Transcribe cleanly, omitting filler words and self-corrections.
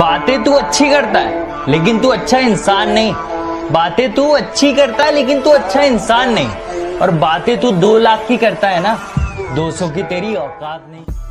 बातें तू अच्छी करता है लेकिन तू अच्छा इंसान नहीं। बातें तू अच्छी करता है लेकिन तू अच्छा इंसान नहीं। और बातें तू 2 लाख की करता है ना, 200 की तेरी औकात नहीं।